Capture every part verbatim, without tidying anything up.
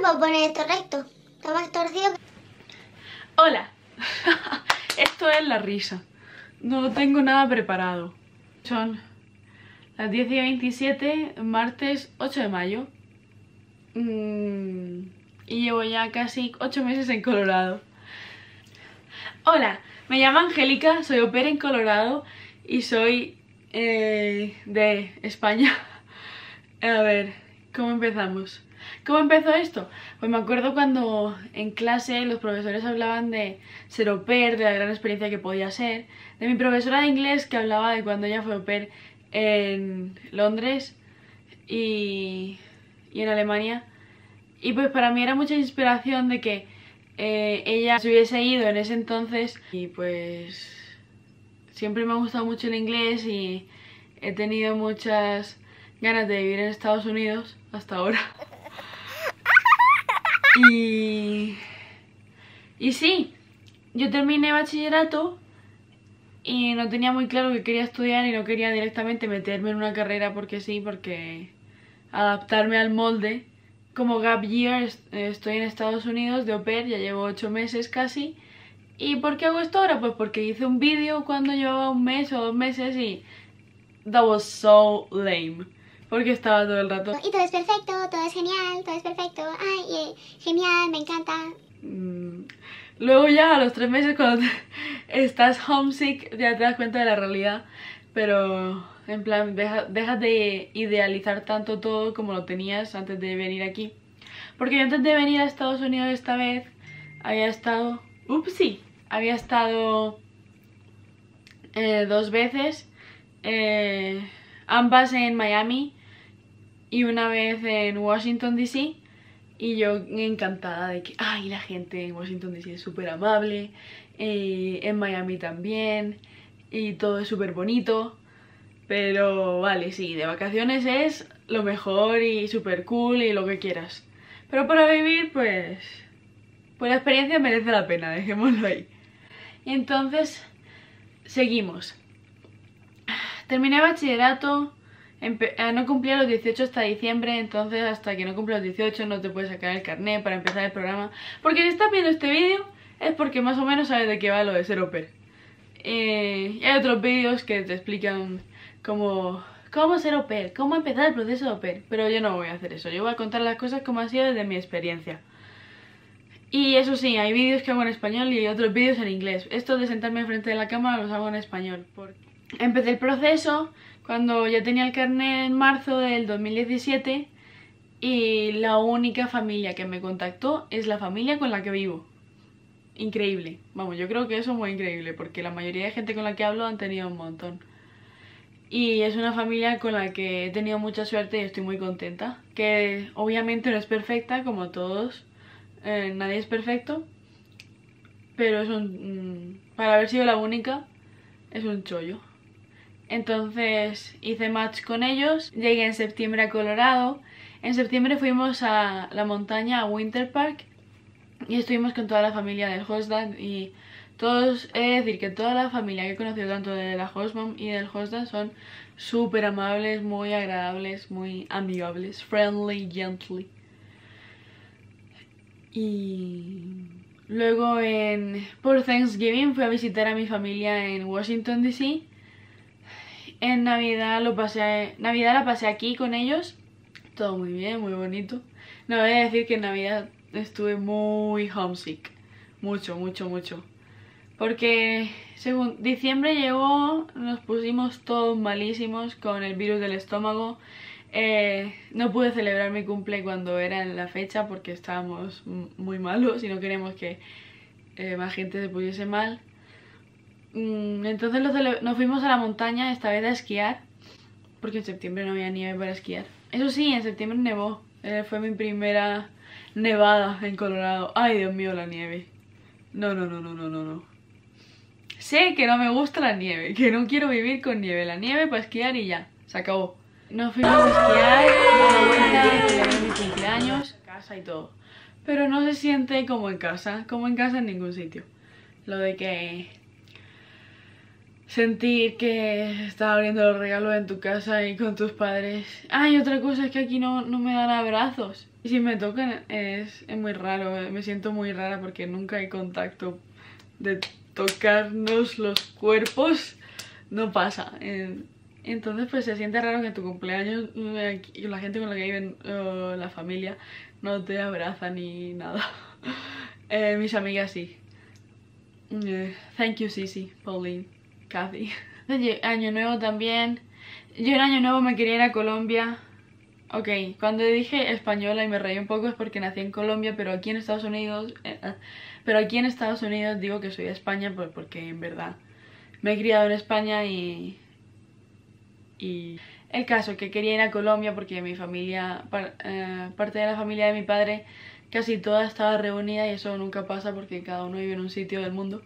puedo poner esto recto. Está más torcido. Hola. Esto es la risa. No tengo nada preparado. Son las diez y veintisiete, martes ocho de mayo. Mm, y llevo ya casi ocho meses en Colorado. Hola, me llamo Angélica, soy au pair en Colorado y soy eh, de España. A ver, ¿cómo empezamos? ¿Cómo empezó esto? Pues me acuerdo cuando en clase los profesores hablaban de ser au pair, de la gran experiencia que podía ser, de mi profesora de inglés que hablaba de cuando ella fue au pair en Londres y, y en Alemania. Y pues para mí era mucha inspiración de que eh, ella se hubiese ido en ese entonces. Y pues siempre me ha gustado mucho el inglés y he tenido muchas ganas de vivir en Estados Unidos hasta ahora. Y, y sí, yo terminé bachillerato y no tenía muy claro que quería estudiar y no quería directamente meterme en una carrera porque sí, porque adaptarme al molde. Como gap year estoy en Estados Unidos de au pair, ya llevo ocho meses casi. ¿Y por qué hago esto ahora? Pues porque hice un vídeo cuando llevaba un mes o dos meses y that was so lame. Porque estaba todo el rato. Y todo es perfecto, todo es genial, todo es perfecto. Ay, eh, genial, me encanta. Mm. Luego ya a los tres meses cuando te estás homesick ya te das cuenta de la realidad. Pero en plan, deja, deja de idealizar tanto todo como lo tenías antes de venir aquí. Porque yo antes de venir a Estados Unidos esta vez había estado... Upsi, había estado eh, dos veces, eh, ambas en Miami y una vez en Washington D C. Y yo encantada de que, ay, la gente en Washington D C es súper amable, eh, en Miami también, y todo es súper bonito. Pero vale, sí, de vacaciones es lo mejor y súper cool y lo que quieras. Pero para vivir, pues... pues la experiencia merece la pena, dejémoslo ahí. Y entonces, seguimos. Terminé bachillerato, no cumplía los dieciocho hasta diciembre, entonces hasta que no cumpla los dieciocho no te puedes sacar el carnet para empezar el programa. Porque si estás viendo este vídeo es porque más o menos sabes de qué va lo de ser au pair. Eh, y hay otros vídeos que te explican cómo, cómo ser au pair, cómo empezar el proceso de au pair. Pero yo no voy a hacer eso, yo voy a contar las cosas como ha sido desde mi experiencia. Y eso sí, hay vídeos que hago en español y hay otros vídeos en inglés. Esto de sentarme enfrente de la cámara los hago en español. Porque empecé el proceso cuando ya tenía el carnet en marzo del dos mil diecisiete y la única familia que me contactó es la familia con la que vivo. Increíble. Vamos, yo creo que eso es muy increíble porque la mayoría de gente con la que hablo han tenido un montón. Y es una familia con la que he tenido mucha suerte y estoy muy contenta. Que obviamente no es perfecta como todos. Eh, nadie es perfecto, pero es un, mm, para haber sido la única es un chollo. Entonces hice match con ellos, llegué en septiembre a Colorado. En septiembre fuimos a la montaña, a Winter Park, y estuvimos con toda la familia del host dad. Y todos, he de decir que toda la familia que he conocido, tanto de la host mom y del host dad, son súper amables, muy agradables, muy amigables, friendly, gently. Y luego en, por Thanksgiving fui a visitar a mi familia en Washington D C. En Navidad lo pasé, Navidad la pasé aquí con ellos. Todo muy bien, muy bonito. No, voy a decir que en Navidad estuve muy homesick. Mucho, mucho, mucho. Porque según diciembre llegó, nos pusimos todos malísimos con el virus del estómago. Eh, no pude celebrar mi cumple cuando era en la fecha porque estábamos muy malos y no queremos que eh, más gente se pusiese mal. Mm, entonces lo nos fuimos a la montaña esta vez a esquiar porque en septiembre no había nieve para esquiar. Eso sí, en septiembre nevó. Eh, fue mi primera nevada en Colorado. Ay, Dios mío, la nieve. No, no, no, no, no, no, no. Sé que no me gusta la nieve, que no quiero vivir con nieve. La nieve para esquiar y ya, se acabó. Nos fuimos a esquiar, a la vuelta, celebré mi cumpleaños, casa y todo. Pero no se siente como en casa, como en casa en ningún sitio. Lo de que sentir que estás abriendo los regalos en tu casa y con tus padres. Ay, otra cosa es que aquí no, no me dan abrazos. Y si me tocan es, es muy raro, me siento muy rara porque nunca hay contacto de tocarnos los cuerpos, no pasa. Entonces pues se siente raro que en tu cumpleaños la gente con la que viven, uh, la familia, no te abraza ni nada. eh, mis amigas sí. Uh, thank you Sisi, Pauline, Kathy. Año nuevo también. Yo en año nuevo me quería ir a Colombia. Ok, cuando dije española y me reí un poco es porque nací en Colombia, pero aquí en Estados Unidos, eh, pero aquí en Estados Unidos digo que soy de España porque en verdad me he criado en España y y el caso que quería ir a Colombia porque mi familia, par, eh, parte de la familia de mi padre, casi toda estaba reunida y eso nunca pasa porque cada uno vive en un sitio del mundo.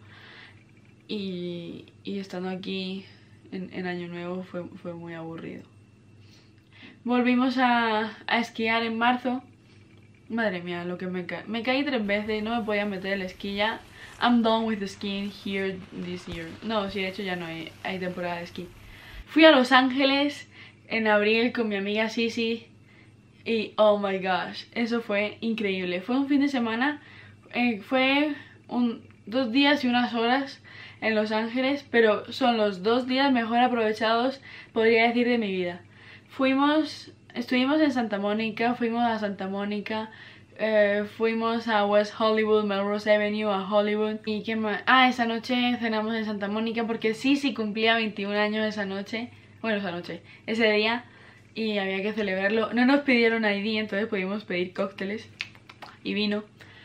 Y, y estando aquí en, en Año Nuevo fue, fue muy aburrido. Volvimos a, a esquiar en marzo. Madre mía, lo que me caí. Me caí tres veces, no me podía meter el esquí ya. I'm done with the skiing here this year. No, sí, de hecho ya no hay, hay temporada de esquí. Fui a Los Ángeles en abril con mi amiga Sisi y oh my gosh, eso fue increíble. Fue un fin de semana, eh, fue un, dos días y unas horas en Los Ángeles, pero son los dos días mejor aprovechados, podría decir, de mi vida. Fuimos, estuvimos en Santa Mónica, fuimos a Santa Mónica, eh, fuimos a West Hollywood, Melrose Avenue, a Hollywood. ¿Y qué más? Ah, esa noche cenamos en Santa Mónica porque Sisi cumplía veintiún años esa noche, bueno, esa noche, ese día, y había que celebrarlo. No nos pidieron I D, entonces pudimos pedir cócteles y vino.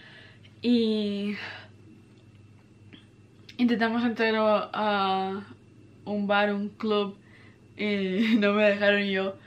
Y intentamos entrar a un bar, un club, y no me dejaron. Yo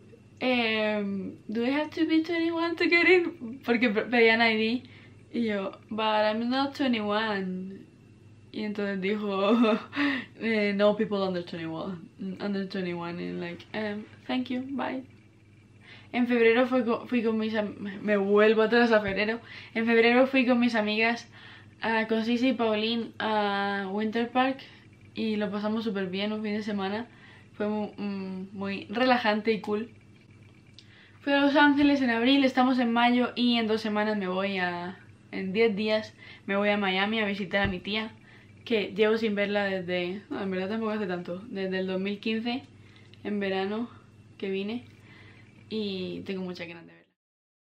um, do I have to be twenty-one to get in? Porque pedían I D y yo, but I'm not twenty-one. Y entonces dijo, eh, no people under twenty-one, under twenty-one, and like, um, thank you, bye. En febrero fui con, fui con mis me vuelvo atrás a febrero. En febrero fui con mis amigas, uh, con Sisi y Pauline, a Winter Park y lo pasamos súper bien un fin de semana. Fue muy, muy relajante y cool. Fui a Los Ángeles en abril, estamos en mayo y en dos semanas me voy a... En diez días me voy a Miami a visitar a mi tía, que llevo sin verla desde... No, en verdad tampoco hace tanto. Desde el dos mil quince, en verano, que vine. Y tengo mucha ganas de verla.